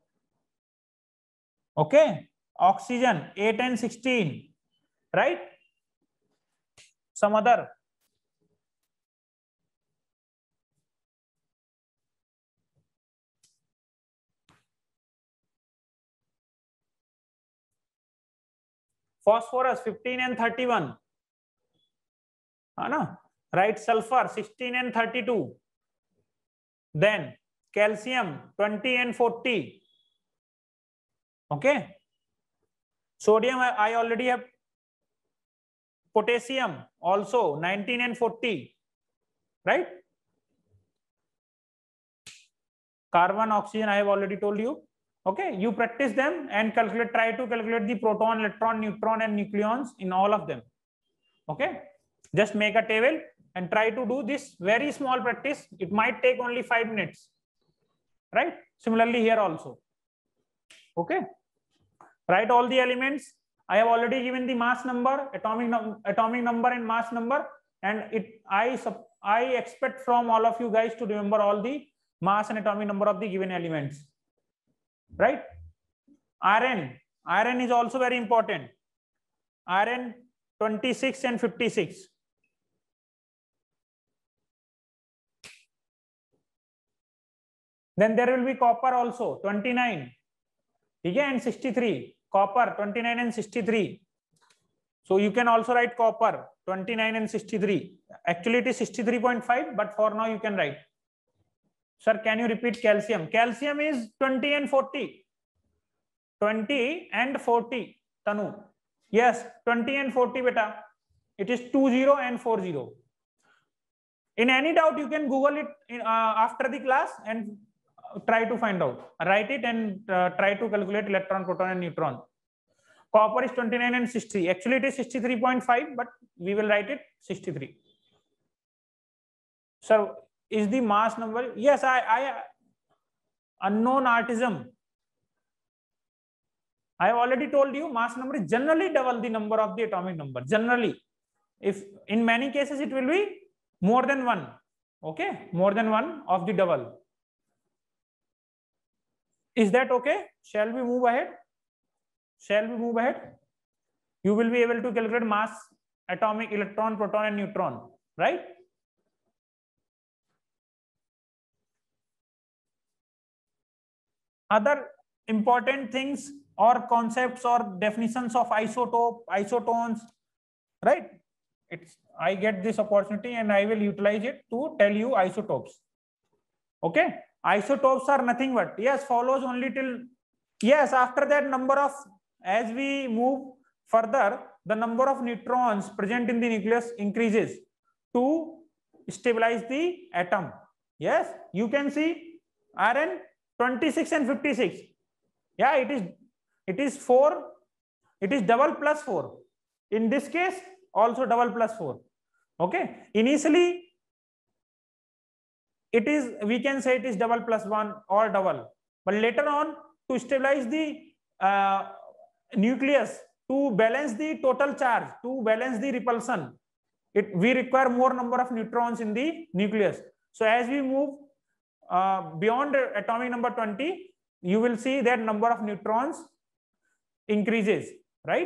S1: Okay, oxygen eight and sixteen, right? Some other. Phosphorus fifteen and thirty-one. Ano? Right, sulfur sixteen and thirty-two. Then calcium twenty and forty. Okay. Sodium I already have. Potassium also nineteen and forty. Right? Carbon, oxygen I have already told you. Okay, you practice them and calculate, try to calculate the proton, electron, neutron and nucleons in all of them. Okay, just make a table and try to do this very small practice. It might take only five minutes, right? Similarly here also. Okay, write all the elements. I have already given the mass number, atomic, num atomic number and mass number, and it I, I expect from all of you guys to remember all the mass and atomic number of the given elements. Right? Iron. Iron is also very important. Iron twenty-six and fifty-six. Then there will be copper also twenty-nine. Okay, and sixty-three. Copper twenty-nine and sixty-three. So you can also write copper twenty-nine and sixty-three. Actually it is sixty-three point five, but for now you can write Sir, can you repeat calcium? Calcium is twenty and forty. twenty and forty. Tanu. Yes, twenty and forty beta. It is two zero and four zero. In any doubt, you can Google it in, uh, after the class and try to find out. Write it and uh, try to calculate electron, proton, and neutron. Copper is twenty-nine and sixty. Actually, it is sixty-three point five, but we will write it sixty-three. So, is the mass number? Yes, I, I unknown artism. I have already told you mass number is generally double the number of the atomic number. Generally, if in many cases it will be more than one. Okay, more than one of the double. Is that okay? Shall we move ahead? Shall we move ahead? You will be able to calculate mass, atomic, electron, proton, and neutron, right? Other important things or concepts or definitions of isotope, isotones, right? It's I get this opportunity and I will utilize it to tell you isotopes. Okay, isotopes are nothing but, yes, follows only till, yes, after that number of, as we move further, the number of neutrons present in the nucleus increases to stabilize the atom. Yes, you can see iron twenty-six and fifty-six. Yeah, it is it is four, it is double plus four. In this case, also double plus four. Okay, initially it is, we can say it is double plus one or double, but later on, to stabilize the uh, nucleus, to balance the total charge, to balance the repulsion, it we require more number of neutrons in the nucleus. So as we move uh, beyond atomic number twenty, you will see that number of neutrons increases, right?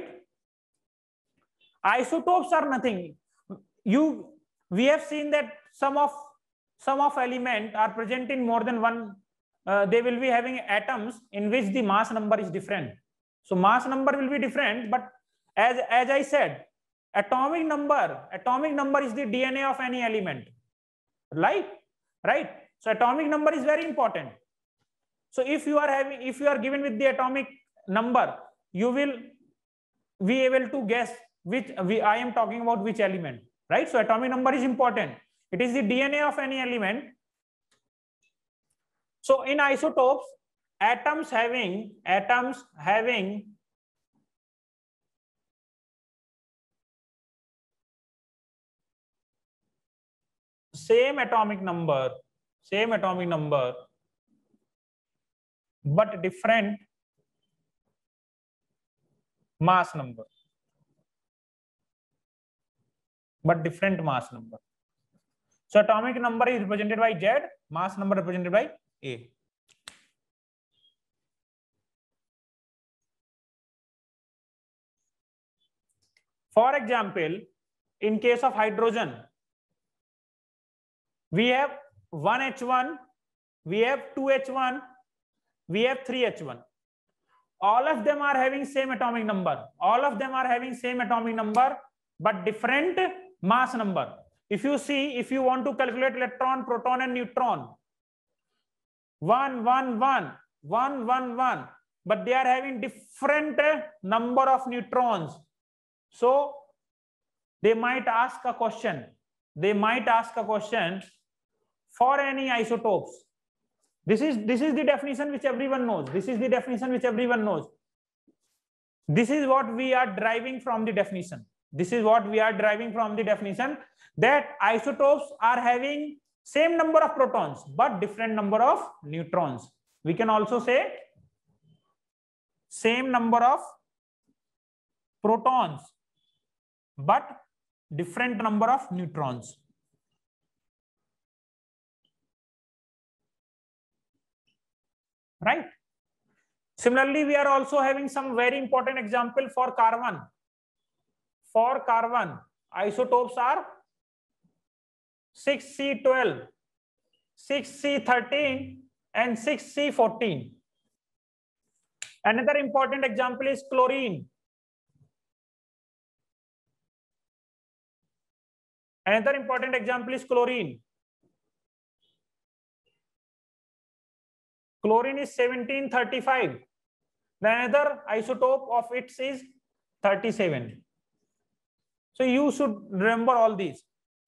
S1: Isotopes are nothing. You we have seen that some of some of element are present in more than one. Uh, they will be having atoms in which the mass number is different. So mass number will be different, but as as I said, atomic number atomic number is the D N A of any element, right? Right. So atomic number is very important. So if you are having if you are given with the atomic number, you will be able to guess which we I am talking about which element, right? So atomic number is important. It is the D N A of any element. So in isotopes, atoms having atoms having same atomic number, same atomic number, but different mass number, but different mass number. So atomic number is represented by Z, mass number represented by A. For example, in case of hydrogen, we have one H one, we have two H one, we have three H one. All of them are having same atomic number. All of them are having same atomic number, but different mass number. If you see, if you want to calculate electron, proton, and neutron, one, one, one, one, one, one, but they are having different number of neutrons. So they might ask a question. They might ask a question for any isotopes. This is this is the definition which everyone knows. This is the definition which everyone knows. This is what we are deriving from the definition. This is what we are deriving from the definition, that isotopes are having same number of protons but different number of neutrons. We can also say same number of protons but different number of neutrons. Right? Similarly, we are also having some very important example for carbon. For carbon, isotopes are six C twelve, six C thirteen, and six C fourteen. Another important example is chlorine. Another important example is chlorine. Chlorine is seventeen thirty-five. The another isotope of it is thirty-seven. So you should remember all these.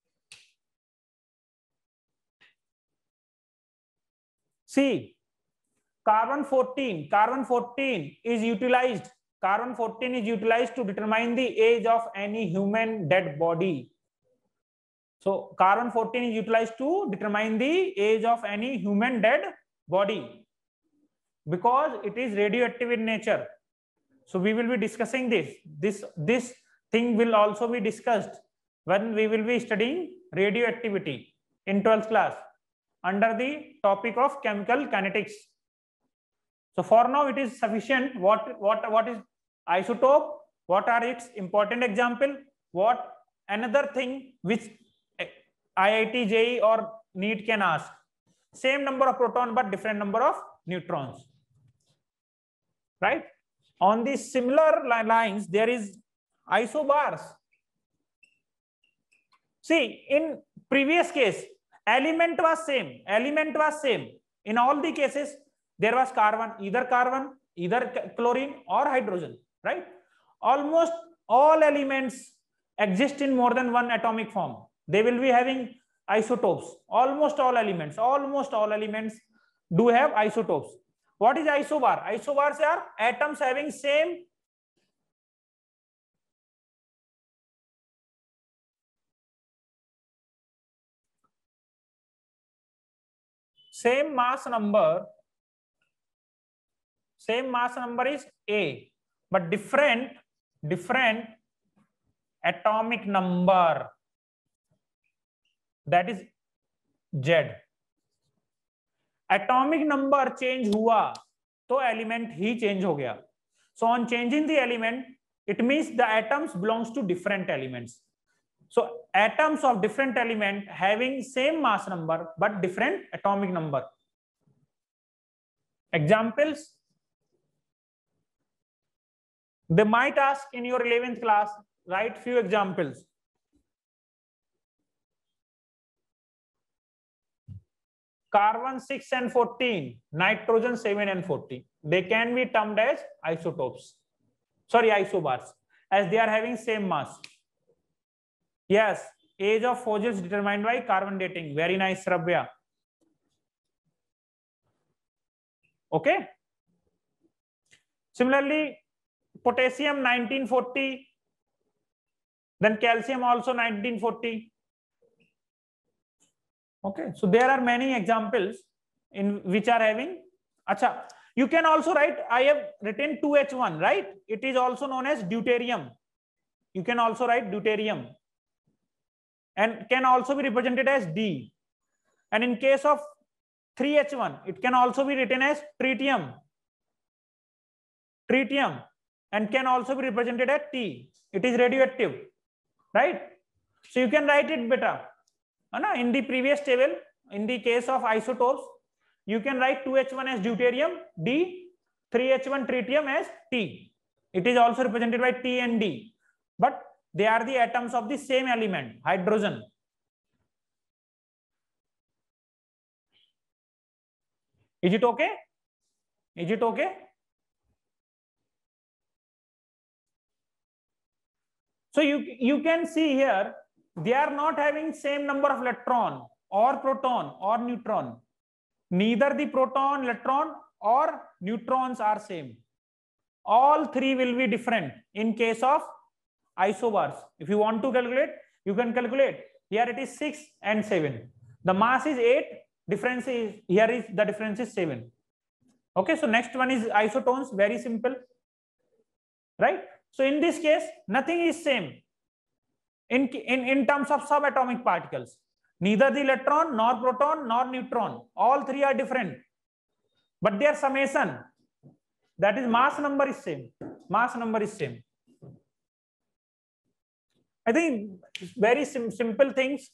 S1: See, carbon fourteen. Carbon fourteen is utilized. Carbon fourteen is utilized to determine the age of any human dead body. So carbon fourteen is utilized to determine the age of any human dead body because it is radioactive in nature. So we will be discussing this. This, this thing will also be discussed when we will be studying radioactivity in twelfth class under the topic of chemical kinetics. So for now it is sufficient. What, what, what is isotope? What are its important example? What another thing which I I T, J E E or NEET can ask? Same number of proton but different number of neutrons. Right? On the similar lines, there is isobars. See, in previous case, element was same. Element was same. In all the cases, there was carbon, either carbon, either chlorine or hydrogen. Right? Almost all elements exist in more than one atomic form. They will be having isotopes. Almost all elements, almost all elements do have isotopes. What is isobar? Isobars are atoms having same same mass number. Same mass number is A, but different different atomic number, that is Z. Atomic number change हुआ तो element ही change हो गया. So on changing the element, it means the atoms belongs to different elements. So atoms of different element having same mass number but different atomic number. Examples. They might ask in your eleventh class, write few examples. Carbon six and fourteen, nitrogen seven and fourteen. They can be termed as isotopes. Sorry, isobars, as they are having same mass. Yes, age of fossils determined by carbon dating. Very nice, Rabya. Okay. Similarly, potassium nineteen forty, then calcium also nineteen forty. Okay, so there are many examples in which are having. Acha, you can also write, I have written two H one, right? It is also known as deuterium. You can also write deuterium and can also be represented as D. And in case of three H one, it can also be written as tritium. Tritium, and can also be represented as T. It is radioactive, right? So you can write it better. In the previous table, in the case of isotopes, you can write two H one as deuterium, D, three H one tritium as T. It is also represented by T and D, but they are the atoms of the same element, hydrogen. Is it okay? Is it okay? So you, you can see here, they are not having same number of electron or proton or neutron. Neither the proton, electron or neutrons are same. All three will be different in case of isobars. If you want to calculate, you can calculate. Here it is six and seven. The mass is eight. Difference is, here is the difference is seven. Okay, so next one is isotones. Very simple, right? So in this case, nothing is same. In, in, in terms of subatomic particles, neither the electron, nor proton, nor neutron, all three are different. But their summation, that is mass number is same. Mass number is same. I think very sim simple things.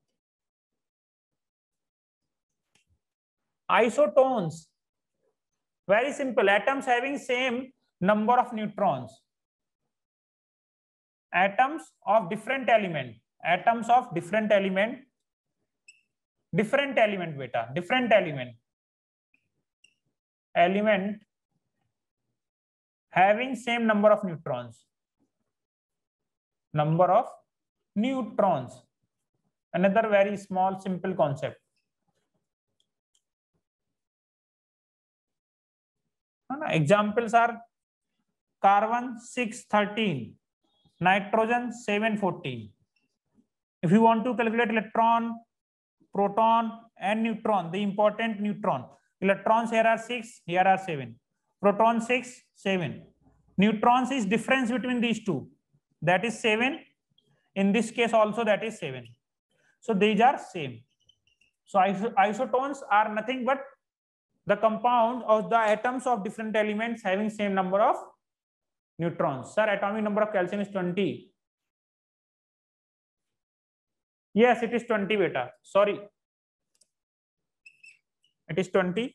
S1: Isotones, very simple. Atoms having same number of neutrons. Atoms of different element, atoms of different element, different element beta, different element. element having same number of neutrons. Number of neutrons. Another very small, simple concept. Examples are carbon six thirteen, nitrogen seven fourteen. If you want to calculate electron, proton, and neutron, the important neutron, electrons here are six, here are seven. Proton six, seven. Neutrons is difference between these two. That is seven. In this case also that is seven. So these are same. So iso isotones are nothing but the compound of the atoms of different elements having same number of neutrons. Sir, atomic number of calcium is twenty. Yes, it is twenty beta. Sorry. It is twenty.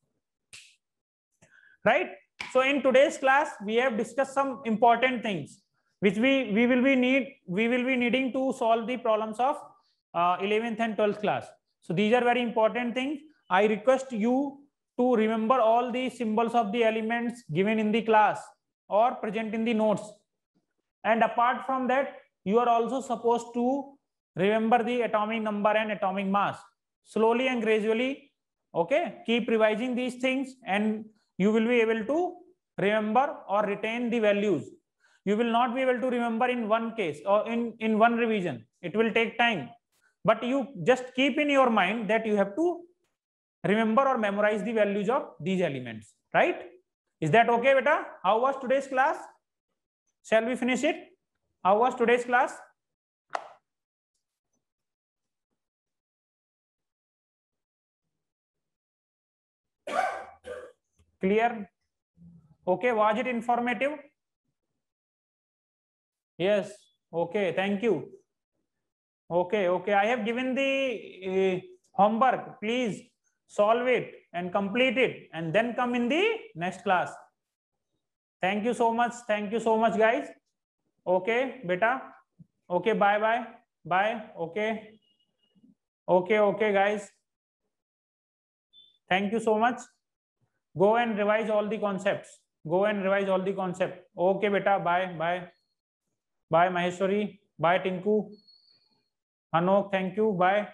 S1: Right? So in today's class, we have discussed some important things which we, we will be need we will be needing to solve the problems of uh, eleventh and twelfth class. So these are very important things. I request you to remember all the symbols of the elements given in the class or present in the notes. And apart from that, you are also supposed to remember the atomic number and atomic mass. Slowly and gradually, okay, keep revising these things and you will be able to remember or retain the values. You will not be able to remember in one case or in, in one revision. It will take time. But you just keep in your mind that you have to remember or memorize the values of these elements, right? Is that okay, beta? How was today's class? Shall we finish it? How was today's class? Clear? Okay, was it informative? Yes. Okay, thank you. Okay, okay. I have given the uh, homework. Please solve it and complete it and then come in the next class. Thank you so much. Thank you so much, guys. Okay, beta. Okay, bye bye. Bye. Okay. Okay, okay, guys. Thank you so much. Go and revise all the concepts. Go and revise all the concepts. Okay, beta. Bye. Bye. Bye, Maheshwari. Bye, Tinku. Anok, thank you. Bye.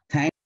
S2: Thank